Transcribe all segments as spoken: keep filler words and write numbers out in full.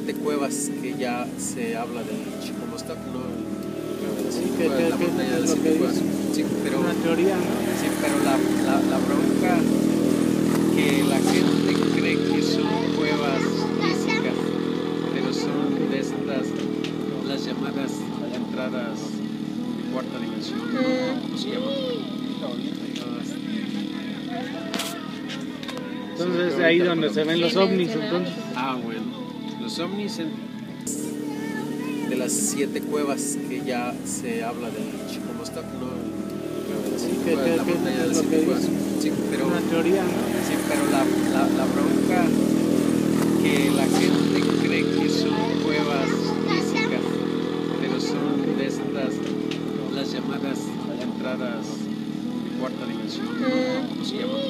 siete cuevas que ya se habla del Chicomostoc, ¿no? Sí, que, que, la que, montaña de lo siete que cuevas. dice. Sí, pero, Una teoría, ¿no? sí, pero la, la, la bronca que la gente cree que son cuevas físicas, pero son de estas, las llamadas entradas de cuarta dimensión, ¿cómo se llama? Entonces es ahí donde se ven los ovnis, entonces. Ah, bueno, los ovnis en, de las siete cuevas que ya se habla del Chicomostoc, ¿no? Sí, que, que, la que, montaña de lo siete que cuevas. dice. Sí, pero, Una teoría, ¿no? sí, pero la, la, la bronca que la gente cree que son cuevas físicas, pero son de estas, las llamadas entradas de cuarta dimensión, ¿cómo se llama?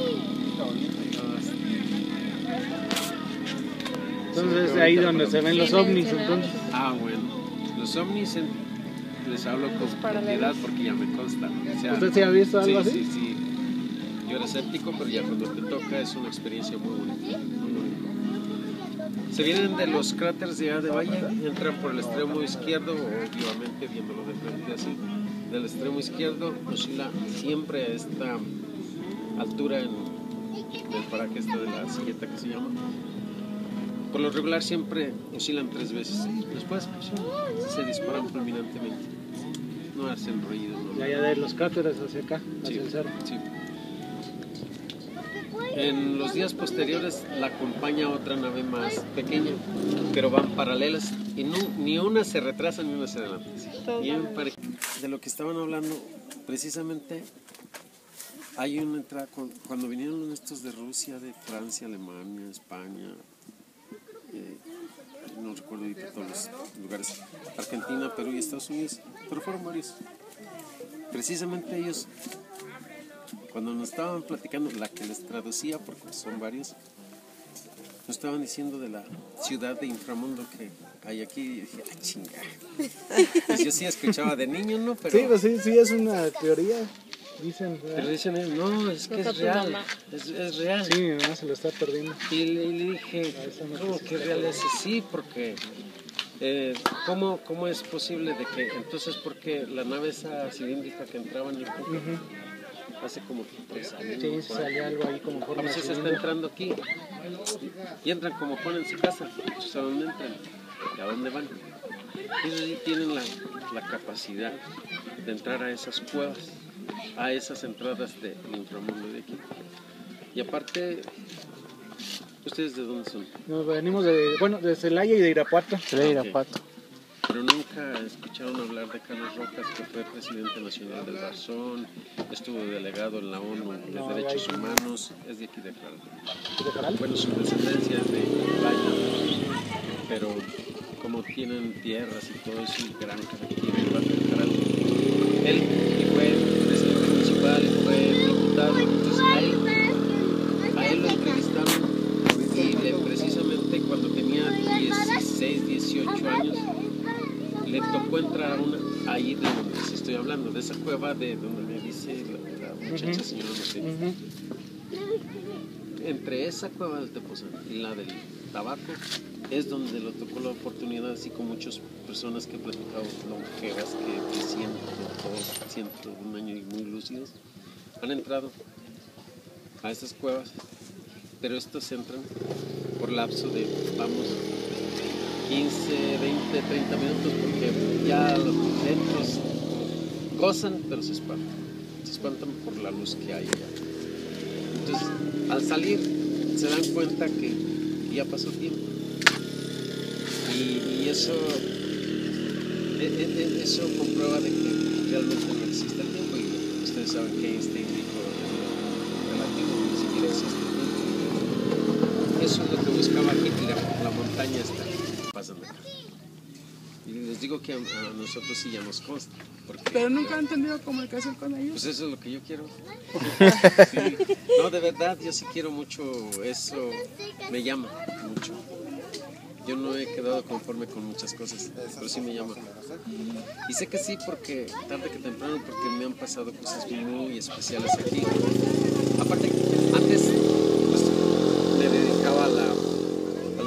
Entonces es ahí donde se ven los ovnis, entonces. Ah, bueno, los ovnis en, les hablo con propiedad porque ya me consta. O sea, ¿Usted se ha visto algo sí, así? Sí, sí, yo era escéptico, pero ya cuando te toca es una experiencia muy bonita, muy bonita. Se vienen de los cráteres de allá de Valle, entran por el extremo izquierdo, obviamente viéndolo de frente así, del extremo izquierdo oscila siempre a esta altura en el paraje este de la silleta que se llama. Por lo regular siempre oscilan tres veces. Después se disparan fulminantemente. No hacen ruido. ¿No? De allá de los cráteres hacia acá, hacia Sí, el cerro. sí. En los días posteriores la acompaña otra nave más pequeña, pero van paralelas y no, ni una se retrasa ni una se adelanta. Bien pareja. De lo que estaban hablando, precisamente hay una entrada con, cuando vinieron estos de Rusia, de Francia, Alemania, España. Eh, no recuerdo ahorita todos los lugares, Argentina, Perú y Estados Unidos, pero fueron varios. Precisamente ellos, cuando nos estaban platicando, la que les traducía, porque son varios, nos estaban diciendo de la ciudad de inframundo que hay aquí, y dije, ¡ah, chinga! Pues yo sí escuchaba de niño, ¿no? Pero, sí, pues sí, sí, es una teoría. Dicen, pero dicen ellos, no, es que es real, es, es real. Sí, mi mamá se lo está perdiendo. Y le, y le dije, ¿cómo que real es? Sí, porque eh, ¿cómo, ¿cómo es posible de que, entonces, porque la nave esa cilíndrica que entraba en el punto, uh-huh. hace como tres años? Sí, ¿no? Salió algo ahí como forma de se está entrando aquí, y entran como ponen su casa, ¿a dónde entran? ¿Y a dónde van? Ellos sí tienen la, la capacidad de entrar a esas cuevas, a esas entradas del inframundo de aquí. Y aparte, ¿ustedes de dónde son? Nos venimos de, bueno, de Celaya y de Irapuato. De Irapuato. Okay. Pero nunca escucharon hablar de Carlos Rojas, que fue presidente nacional del Barzón, estuvo delegado en la ONU de no, Derechos hay... Humanos, es de aquí de Caral. ¿De Caral? Bueno, su descendencia es de Valle, pero como tienen tierras y todo eso, y granjas aquí en el barrio de Caral, él fue presidente municipal, fue diputado, entonces a él, a él lo entrevistaron y le, precisamente cuando tenía dieciséis, dieciocho años le tocó entrar a una, ahí de donde les estoy hablando, de esa cueva de donde me dice la, la muchacha, uh-huh. señora, no sé. Uh-huh. Entre esa cueva del Tepoztlán y la del Tabaco es donde le tocó la oportunidad, así con muchas personas que he platicado, longevas, que de ciento, dos, ciento un año y muy lúcidos, han entrado a esas cuevas, pero estos entran por lapso de, vamos, quince, veinte, treinta minutos, porque ya los dentro gozan, pero se espantan, se espantan por la luz que hay allá. Entonces, al salir, se dan cuenta que ya pasó tiempo. Y, y eso, e, e, eso comprueba de que realmente no existe el tiempo. Y ustedes saben que Einstein dijo relativo, ni siquiera existe el tiempo. Eso es lo que buscaba Hitler, la montaña está, pasan de acá. Y les digo que a, a nosotros sí ya nos consta. Porque, pero nunca han tenido comunicación con ellos. Pues eso es lo que yo quiero. Sí. No, de verdad, yo sí quiero mucho, eso me llama mucho. Yo no he quedado conforme con muchas cosas, pero sí me llama. Y sé que sí, porque tarde que temprano, porque me han pasado cosas muy especiales aquí. Aparte, antes pues, me dedicaba a, la, a lo del gobierno.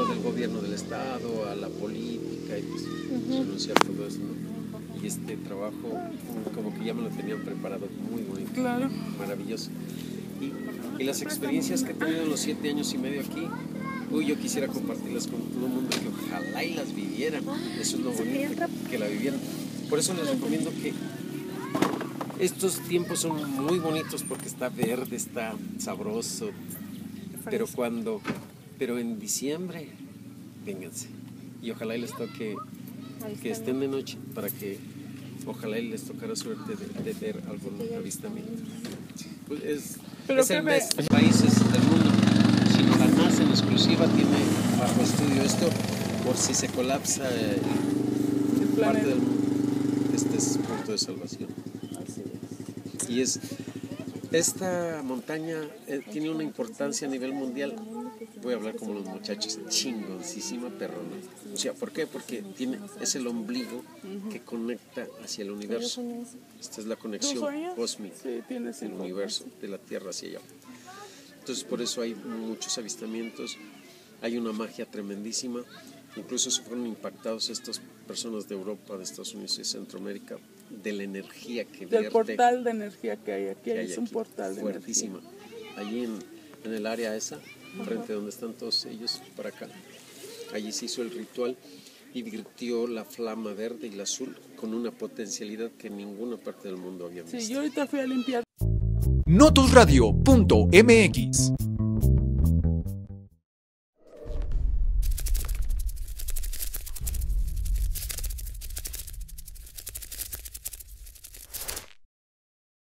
gobierno del estado, a la política y pues uh-huh. renunciar todo eso, ¿no? Y este trabajo como que ya me lo tenían preparado muy bonito, claro. maravilloso. Y, y las experiencias que he tenido en los siete años y medio aquí, uy, yo quisiera compartirlas con todo el mundo, que ojalá y las vivieran. Eso es lo bonito, que, que la vivieran. Por eso les recomiendo que estos tiempos son muy bonitos porque está verde, está sabroso, pero cuando, pero en diciembre, vénganse. Y ojalá y les toque que estén de noche para que ojalá y les tocara suerte de, de ver algún avistamiento. Pues es, es el mes de países del mundo. Sino la NASA en exclusiva tiene bajo estudio esto por si se colapsa eh, parte del mundo. Este es punto de salvación. Y es esta montaña eh, tiene una importancia a nivel mundial. Voy a hablar como los muchachos, chingoncísima perrona. O sea, ¿por qué? Porque tiene, es el ombligo que conecta hacia el universo. Esta es la conexión cósmica del universo, de la Tierra hacia allá. Entonces por eso hay muchos avistamientos, hay una magia tremendísima. Incluso se fueron impactados estas personas de Europa, de Estados Unidos y Centroamérica, de la energía que vierte. Del portal de energía que hay aquí, que hay es un aquí, portal de fuertísima. energía. Allí en, en el área esa, frente a donde están todos ellos, para acá, allí se hizo el ritual y virtió la flama verde y la azul con una potencialidad que en ninguna parte del mundo había visto. Sí, yo ahorita fui a limpiar. notus radio punto m x